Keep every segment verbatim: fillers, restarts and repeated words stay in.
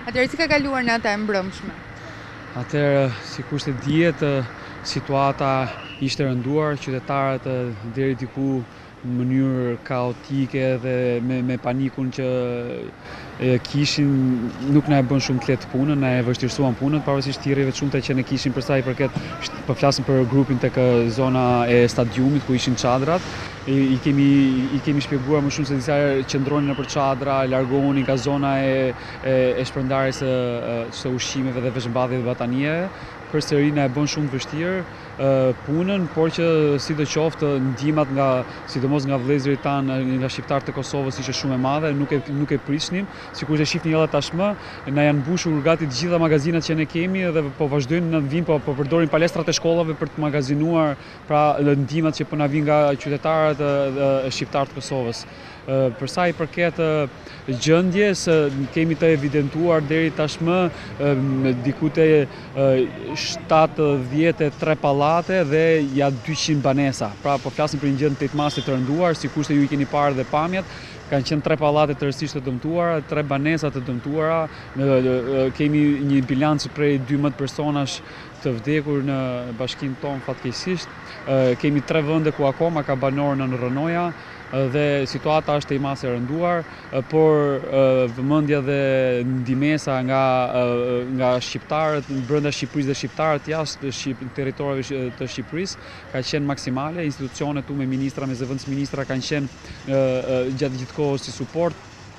Atëherë si ka kaluar nata e mbrëmshme? Atëherë, sikur se dihet, situata ishte rënduar, qytetarët deri diku në mënyrë kaotike dhe me, me panikun që e, kishin, nuk na e bën shumë të lehtë punën, na e vështirësuan punën, pavarësisht thirrjeve të shumta që ne kishim për sa i përket, po flasim për grupin tek zona e stadiumit ku ishin çadrat. I, i kemi i kemi shpjeguar më shumë se disa herë qëndronin nëpër çadra, largohuni nga zona e e, e shpërndarjes së, së ushqimeve dhe veshmbathjeve dhe batanijeve. Përsëri na e bën shumë të vështirë uh, punën, por që sidoqoftë ndihmat nga sidomos nga vëllezërit tanë, nga shqiptarët e Kosovës ishte shumë e madhe, nuk e nuk e prisnim, sikur se shihni edhe tashmë, na janë mbushur gati të gjitha magazinat që ne kemi dhe po vazhdojnë në vim, po, po përdorin palestrat e shkollave për të magazinuar pra ndihmat që po na vijnë nga qytetarët e shqiptarët të Kosovës. Uh, për sa i përket uh, gjendjes, uh, kemi të evidentuar deri tashmë uh, diku te shtatëdhjetë e tre pallate dhe ja dyqind banesa. Pra po flasim për një gjendje tetmase të rënduar, sikur se ju i keni parë dhe pamjet. Kanë qenë tre pallate tërësisht të dëmtuara, tre banesa të dëmtuara. Kemi një bilanc prej dymbëdhjetë personash të vdekur në bashkinë tonë fatkeqësisht. Kemi tre vende ku akoma ka banor në rënoja dhe situata është ejmase e rënduar, por vëmendja dhe ndihmesa nga nga shqiptarët brenda Shqipërisë dhe shqiptarët jashtë shqip, territoreve të Shqipërisë ka qenë maksimale. Institucionet tu me ministra, me zëvendës ministra kanë qenë gjatë gjithë kohës si suport.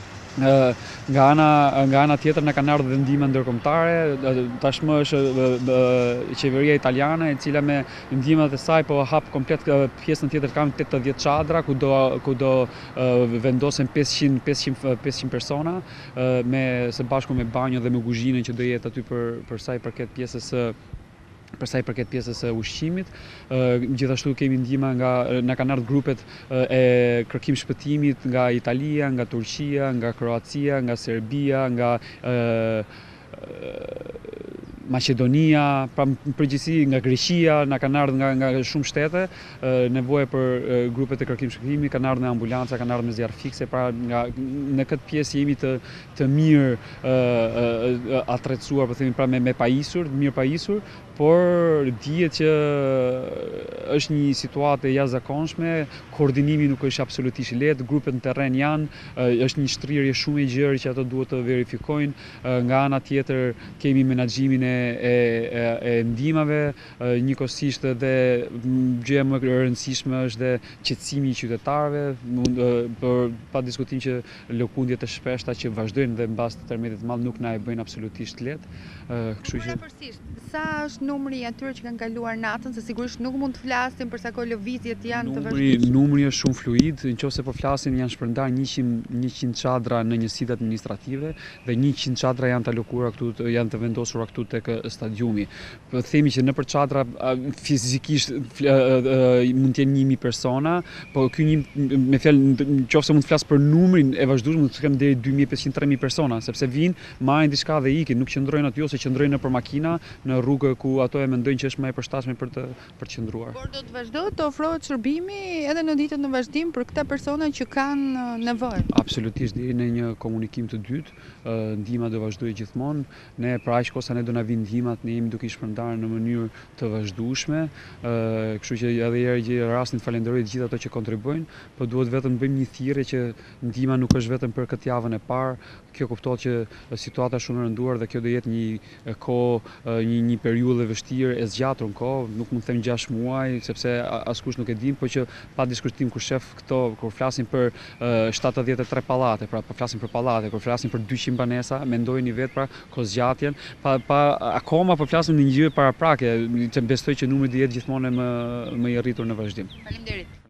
Nga ana, nga ana tjetër na kanë ardhur dhe ndihma ndërkombëtare. Tashmë është qeveria italiane e cila me ndihmat e saj po hap komplet pjesën tjetër, kanë tetëdhjetë çadra ku do ku do vendosen pesëqind persona me së bashku me banjo dhe me kuzhinën që do jetë aty për për sa i përket pjesës së për sa i përket pjesës së ushqimit. Gjithashtu kemi ndihma nga na kanë ardhur grupet e kërkim shpëtimit nga Italia, nga Turqia, nga Kroacia, nga Serbia, nga Maqedonia, pra në përgjithësi nga Greqia, na kanë ardhur nga, nga shumë shtete, nevojë për grupet e kërkim shpëtimit, kanë ardhur me ambulanca, kanë ardhur me zjarr fikse, pra nga në këtë pjesë jemi të të mirë atrecuar, po themi pra me, me pajisur, mirë pajisur, por dihet që është një situatë e jashtëzakonshme, koordinimi nuk është absolutisht i lehtë, grupet në terren janë, është një shtrirje shumë e gjerë që ato duhet të verifikojnë. Nga ana tjetër kemi menaxhimin e, e, e ndihmave, njëkohësisht edhe gjëja më e rëndësishme është dhe qetësimi i qytetarëve, për pa diskutim që lëkundjet e shpeshta që vazhdojnë dhe mbas të tërmetit të madh nuk na e bëjnë absolutisht lehtë. Kështu që sa është numri i atyre që kanë kaluar natën, se sigurisht nuk mund të flasim për sa kohë lëvizjet janë të vazhdueshme. Numri është shumë fluid, nëse po flasim janë shpërndar njëqind çadra në njësitë administrative dhe njëqind çadra janë të alokuara këtu, janë të vendosura këtu tek stadiumi. Po themi që nëpër çadra fizikisht mund të jenë një mijë persona, po ky një me fjalë nëse mund të flas për numrin e vazhdueshëm, mund të kemi deri dy mijë e pesëqind tre mijë persona, sepse vinë, marrin diçka dhe ikin, nuk qëndrojnë aty ose qëndrojnë nëpër makina në rrugë ku ato e mendojnë që është më e përshtatshme për të për të qëndruar. Por do të vazhdojë të ofrohet shërbimi edhe në ditët në vazhdim për këta persona që kanë nevojë. Absolutisht, deri në një komunikim të dytë, ndihma do vazhdojë gjithmonë. Ne për aq kohë sa ne do na vinë ndihmat, ne jemi duke i shpërndarë në mënyrë të vazhdueshme. Kështu që edhe herë rastin falenderoj të gjithë ato që kontribuojnë, por duhet vetëm bëjmë një thirrje që ndihma nuk është vetëm për këtë javën e parë. Kjo kuptohet që situata është shumë e rënduar dhe kjo do jetë një kohë, një, një periudhë vështirë e zgjatur në kohë, nuk mund të them gjashtë muaj, sepse askush nuk e din, por që pa diskutim kur shef këto, kur flasin për shtatëdhjetë e tre pallate, pra po flasin për pallate, kur flasin për dyqind banesa, mendojeni vetë pra kozgjatjen, pa, pa akoma po flasim në një gjë paraprake, që besoj që numri do jetë gjithmonë më më i rritur në vazhdim. Faleminderit.